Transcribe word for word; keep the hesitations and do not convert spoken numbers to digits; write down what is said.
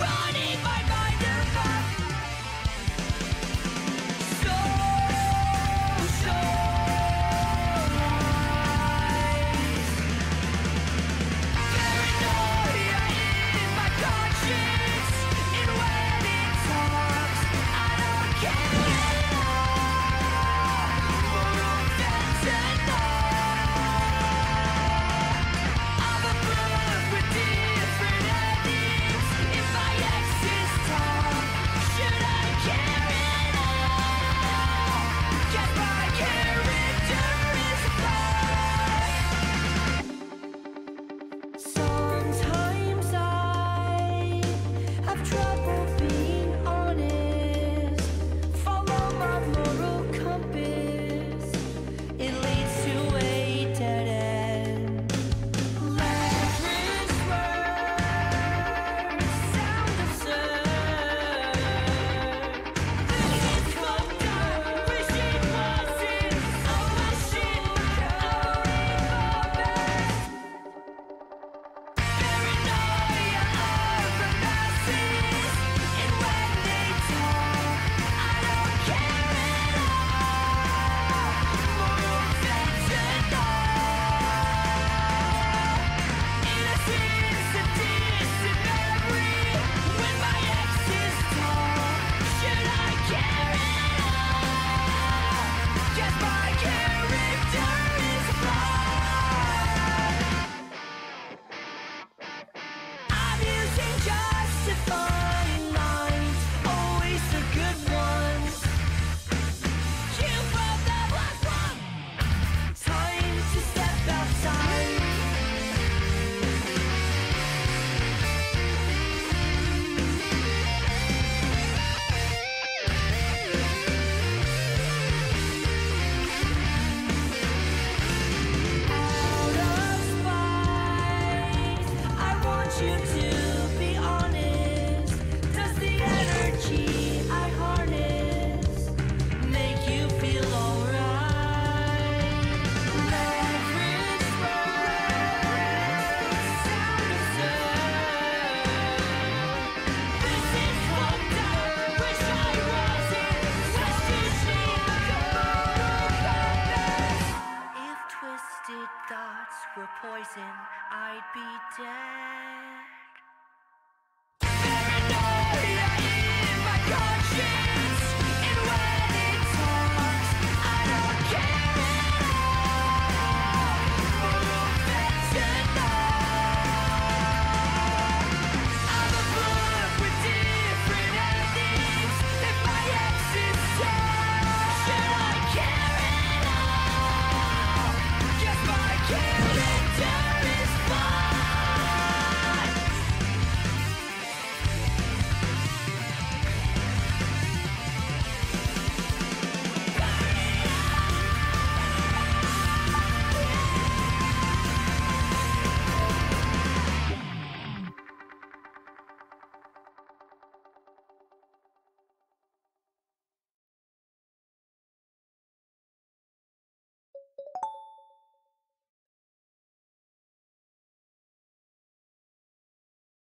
running my mind apart. So, so wise. Paranoia in my conscience, and when it talks, I don't care at all. Moral fentanyl. I'm a bird with different endings. If my exes talk, should I care at all? Guess my character is flawed. Sometimes I have trouble being honest. Follow my moral compass, it leads to a dead end. Leverage words sound absurd. This is fucked up. Wish it wasn't. Oh my shit, I'm best. Paranoia of the masses, and when they talk, I don't care at all. Moral fentanyl. Innocence of distant memory. When my exes talk, should I care at all? Guess my character is flawed. I'm using justified.